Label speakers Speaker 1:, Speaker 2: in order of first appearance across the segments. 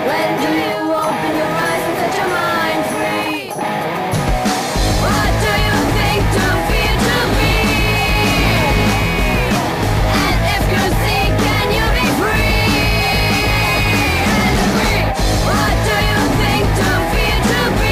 Speaker 1: When do you open your eyes and set your mind free? What do you think to feel to be? And if you see, can you be free? And free. What do you think to feel to be?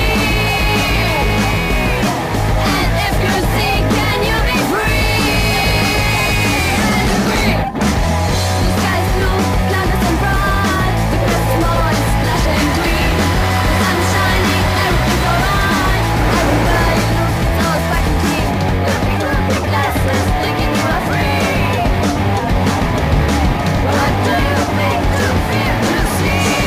Speaker 1: And if you see, can you be free? And free. The sky's blue, clouds and bright. The grass is moist, splashing green. The sun is shining, everything's alright. Everywhere you look, it's all black and clean. Looking through big glasses, thinking you are free. What do you think to feel to see?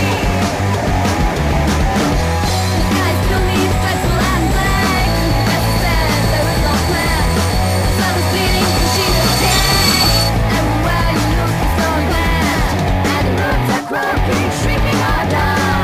Speaker 1: The sky's gloomy, dreadful and black. As I said, there is no plan. The sun is bleeding, the sheet is dead. Everywhere you look, it's going bad. And the birds are croaking, shrieking all down.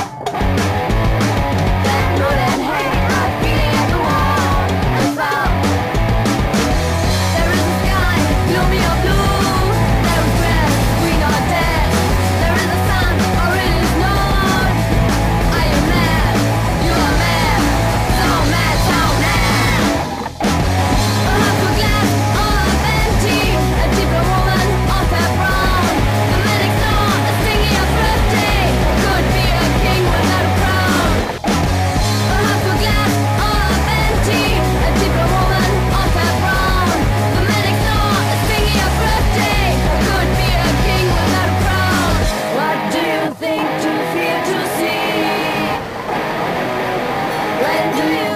Speaker 1: That mood and hate are beating at the wall and found. There is a sky, gloomy or blue. There is grass, green or dead. There is a sun, or it is not. Are you mad? You are mad. So mad, so mad. A half a glass, all half empty. A deeper woman, all half brown. The man next door is singing a birthday. Could be a king without a crown. A half a glass, all half empty. A deeper woman, all half brown. The man next door is singing a birthday. Could be a king without a crown. What do you think to feel to see? When do you